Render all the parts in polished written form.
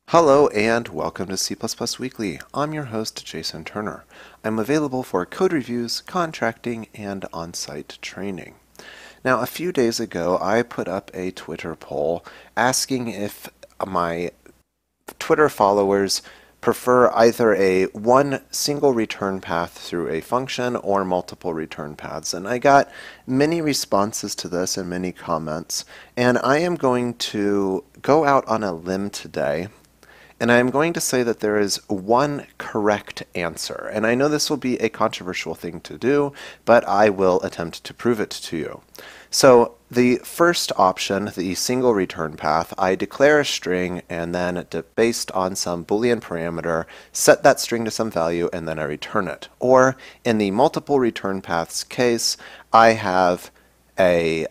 Hello and welcome to C++ Weekly. I'm your host, Jason Turner. I'm available for code reviews, contracting, and on-site training. Now, a few days ago, I put up a Twitter poll asking if my Twitter followers prefer either a one single return path through a function or multiple return paths. And I got many responses to this and many comments. And I am going to go out on a limb today. And I'm going to say that there is one correct answer. And I know this will be a controversial thing to do, but I will attempt to prove it to you. So the first option, the single return path, I declare a string and then based on some Boolean parameter, set that string to some value and then I return it. Or in the multiple return paths case, I have a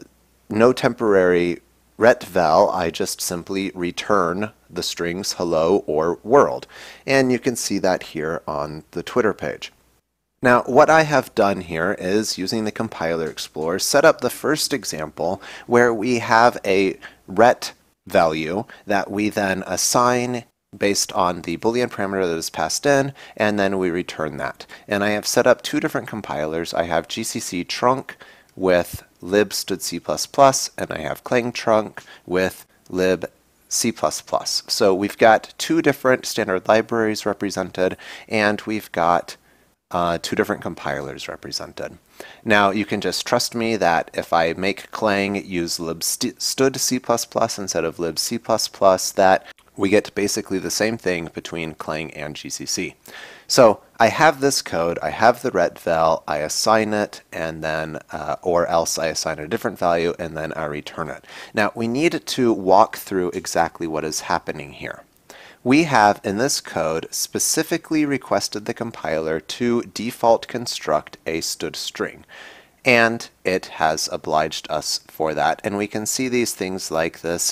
no temporary ret val. I just simply return the strings hello or world. And you can see that here on the Twitter page. Now, what I have done here is, using the Compiler Explorer, set up the first example where we have a ret value that we then assign based on the Boolean parameter that is passed in, and then we return that. And I have set up two different compilers. I have GCC trunk with lib std C++, and I have clang trunk with lib C++. So we've got two different standard libraries represented, and we've got two different compilers represented. Now you can just trust me that if I make clang use lib std C++ instead of lib C++, that we get basically the same thing between clang and GCC. So I have this code, I have the ret val, I assign it, and then, or else I assign a different value, and then I return it. Now we need to walk through exactly what is happening here. We have, in this code, specifically requested the compiler to default construct a std string. And it has obliged us for that. And we can see these things like this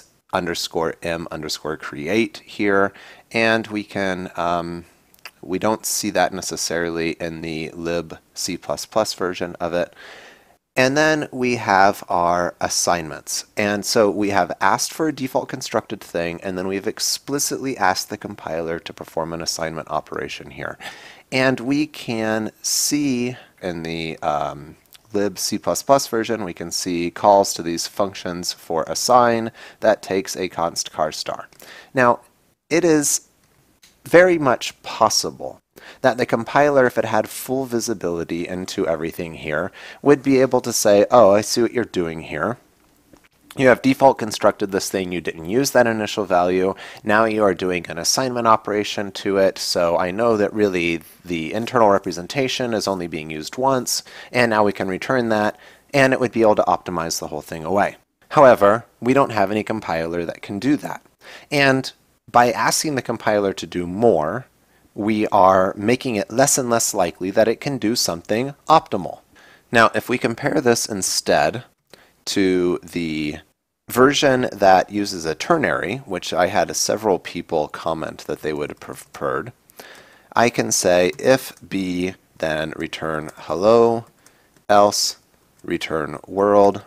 _m_create here. And we can, we don't see that necessarily in the lib C++ version of it. And then we have our assignments. And so we have asked for a default constructed thing, and then we've explicitly asked the compiler to perform an assignment operation here. And we can see in the lib C++ version, we can see calls to these functions for assign that takes a const char star. Now, it is very much possible that the compiler, if it had full visibility into everything here, would be able to say, oh, I see what you're doing here. You have default constructed this thing, you didn't use that initial value, now you are doing an assignment operation to it, so I know that really the internal representation is only being used once, and now we can return that, and it would be able to optimize the whole thing away. However, we don't have any compiler that can do that. And by asking the compiler to do more, we are making it less and less likely that it can do something optimal. Now, if we compare this instead to the version that uses a ternary, which I had several people comment that they would have preferred, I can say if b, then return hello, else return world.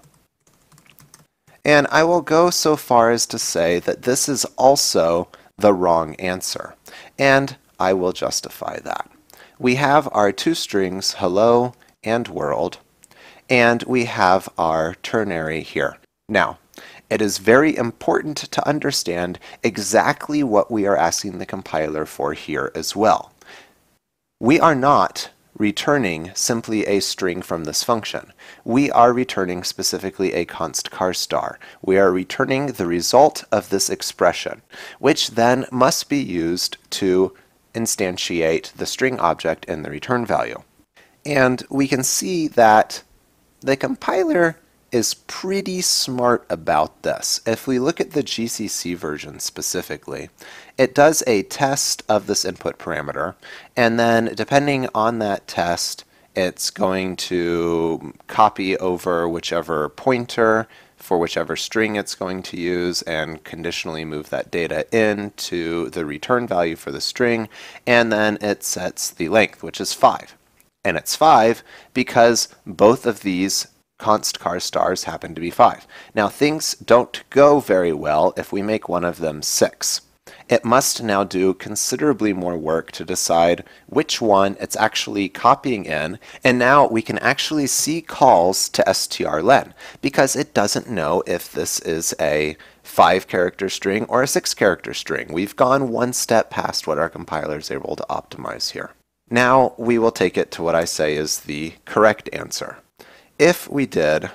And I will go so far as to say that this is also the wrong answer. And I will justify that. We have our two strings, hello and world, and we have our ternary here. Now, it is very important to understand exactly what we are asking the compiler for here as well. We are not returning simply a string from this function. We are returning specifically a const char star. We are returning the result of this expression, which then must be used to instantiate the string object in the return value. And we can see that the compiler is pretty smart about this. If we look at the GCC version specifically, it does a test of this input parameter, and then depending on that test, it's going to copy over whichever pointer for whichever string it's going to use and conditionally move that data into the return value for the string, and then it sets the length, which is 5. And it's 5 because both of these const char stars happen to be 5. Now things don't go very well if we make one of them 6. it must now do considerably more work to decide which one it's actually copying in, and now we can actually see calls to strlen because it doesn't know if this is a 5-character string or a 6-character string. We've gone one step past what our compiler is able to optimize here. Now we will take it to what I say is the correct answer. If we did,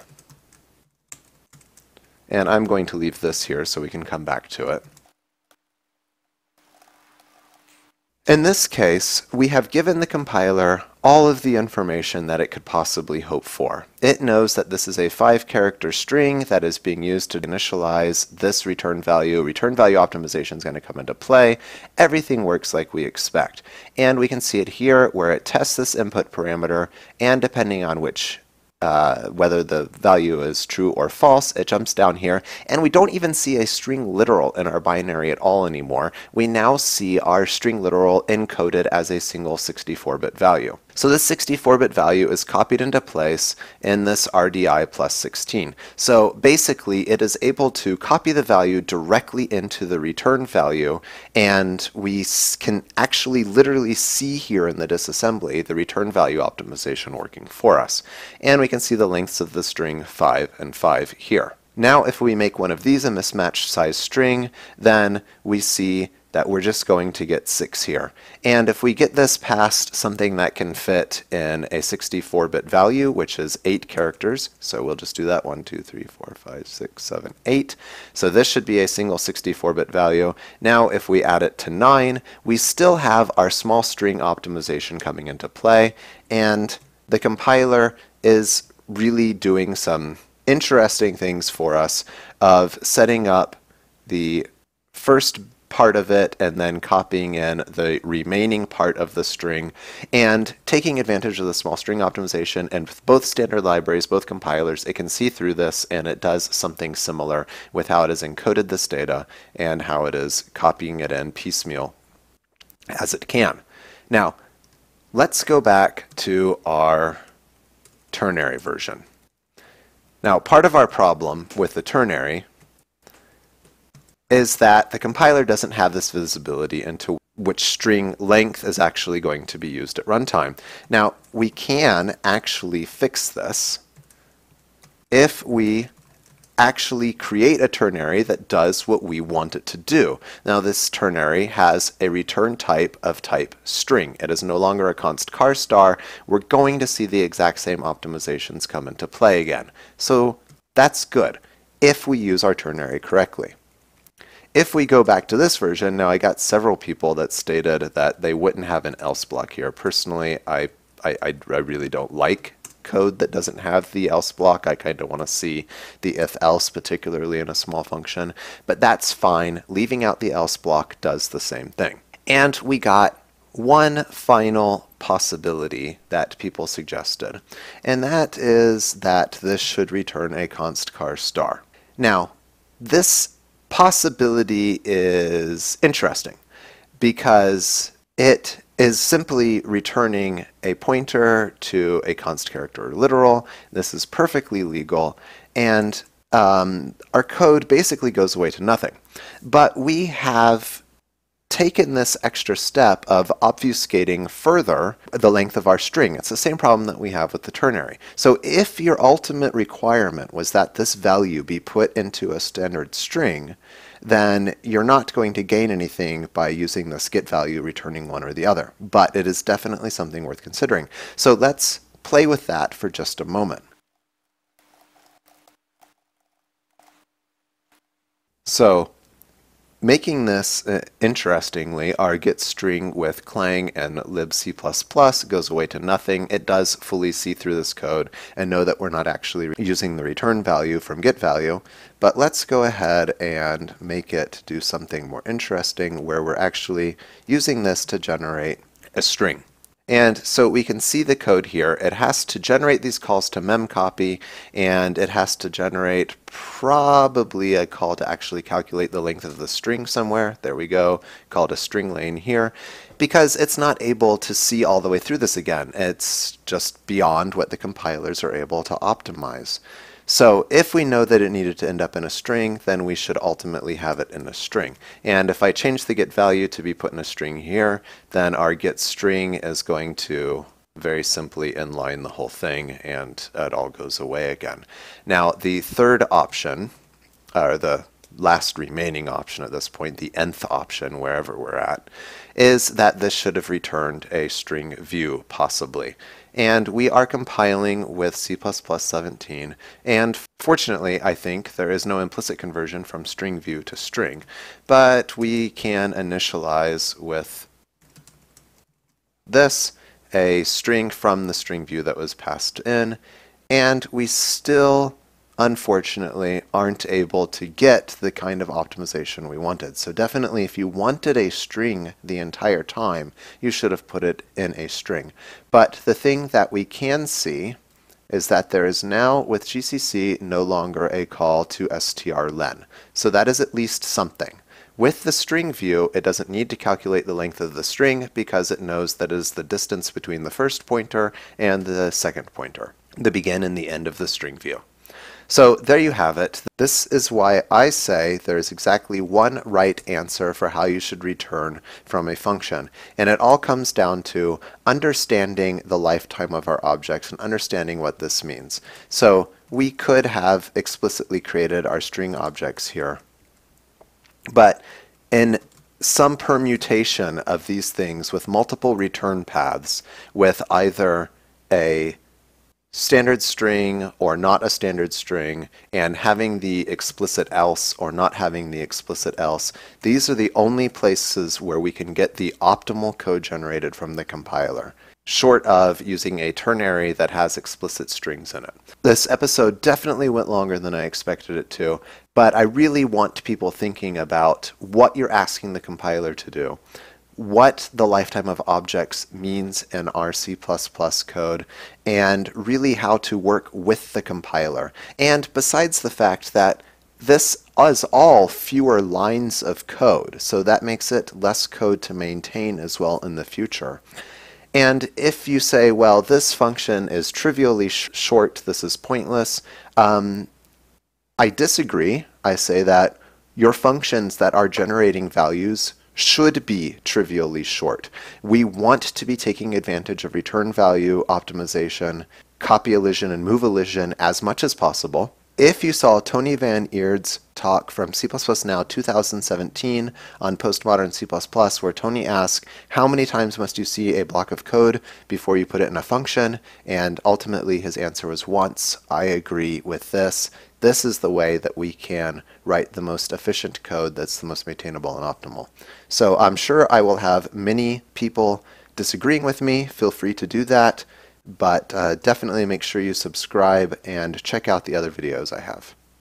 and I'm going to leave this here so we can come back to it. In this case, we have given the compiler all of the information that it could possibly hope for. It knows that this is a 5-character string that is being used to initialize this return value. Return value optimization is going to come into play. Everything works like we expect. And we can see it here where it tests this input parameter, and depending on which whether the value is true or false, it jumps down here, and we don't even see a string literal in our binary at all anymore. We now see our string literal encoded as a single 64-bit value. So this 64-bit value is copied into place in this RDI plus 16. So basically it is able to copy the value directly into the return value, and we can actually literally see here in the disassembly the return value optimization working for us. And we can see the lengths of the string 5 and 5 here. Now if we make one of these a mismatched size string, then we see that we're just going to get 6 here. And if we get this past something that can fit in a 64-bit value, which is 8 characters, so we'll just do that 1, 2, 3, 4, 5, 6, 7, 8. So this should be a single 64-bit value. Now if we add it to 9, we still have our small string optimization coming into play, and the compiler is really doing some interesting things for us of setting up the first part of it and then copying in the remaining part of the string and taking advantage of the small string optimization. And with both standard libraries, both compilers, it can see through this, and it does something similar with how it has encoded this data and how it is copying it in piecemeal as it can. Now, let's go back to our ternary version. Now, part of our problem with the ternary is that the compiler doesn't have this visibility into which string length is actually going to be used at runtime. Now, we can actually fix this if we actually create a ternary that does what we want it to do. Now, this ternary has a return type of type string. It is no longer a const char star. We're going to see the exact same optimizations come into play again. So that's good if we use our ternary correctly. If we go back to this version, now I got several people that stated that they wouldn't have an else block here. Personally, I really don't like code that doesn't have the else block. I kind of want to see the if else, particularly in a small function, but that's fine. Leaving out the else block does the same thing. And we got one final possibility that people suggested, and that is that this should return a const char star. Now, this possibility is interesting because it is simply returning a pointer to a const character or literal. This is perfectly legal, and our code basically goes away to nothing. But we have taken this extra step of obfuscating further the length of our string. It's the same problem that we have with the ternary. So if your ultimate requirement was that this value be put into a standard string, then you're not going to gain anything by using this get value returning one or the other. But it is definitely something worth considering. So let's play with that for just a moment. So making this, interestingly, our get string with clang and libc++ goes away to nothing. It does fully see through this code and know that we're not actually using the return value from get value. But let's go ahead and make it do something more interesting where we're actually using this to generate a string. And so we can see the code here. It has to generate these calls to memcopy, and it has to generate probably a call to actually calculate the length of the string somewhere. There we go, called a string lane here, because it's not able to see all the way through this again. It's just beyond what the compilers are able to optimize. So if we know that it needed to end up in a string, then we should ultimately have it in a string. And if I change the get value to be put in a string here, then our get string is going to very simply inline the whole thing, and it all goes away again. Now, the third option, or the last remaining option at this point, the nth option, wherever we're at, is that this should have returned a string view, possibly. And we are compiling with C++ 17, and fortunately, I think, there is no implicit conversion from string view to string, but we can initialize with this a string from the string view that was passed in, and we still, unfortunately, aren't able to get the kind of optimization we wanted. So definitely, if you wanted a string the entire time, you should have put it in a string. But the thing that we can see is that there is now, with GCC, no longer a call to strlen. So that is at least something. With the string view, it doesn't need to calculate the length of the string because it knows that it is the distance between the first pointer and the second pointer, the begin and the end of the string view. So there you have it. This is why I say there is exactly one right answer for how you should return from a function. And it all comes down to understanding the lifetime of our objects and understanding what this means. So we could have explicitly created our string objects here, but in some permutation of these things with multiple return paths, with either a standard string or not a standard string, and having the explicit else or not having the explicit else, these are the only places where we can get the optimal code generated from the compiler, short of using a ternary that has explicit strings in it. This episode definitely went longer than I expected it to, but I really want people thinking about what you're asking the compiler to do, what the lifetime of objects means in our C++ code, and really how to work with the compiler. And besides the fact that this is all fewer lines of code, so that makes it less code to maintain as well in the future. And if you say, well, this function is trivially short, this is pointless, I disagree. I say that your functions that are generating values should be trivially short. We want to be taking advantage of return value optimization, copy elision, and move elision as much as possible. If you saw Tony Van Eerde's talk from C++ Now 2017 on Postmodern C++, where Tony asks, how many times must you see a block of code before you put it in a function? And ultimately his answer was once. I agree with this. This is the way that we can write the most efficient code that's the most maintainable and optimal. So I'm sure I will have many people disagreeing with me. Feel free to do that. But definitely make sure you subscribe and check out the other videos I have.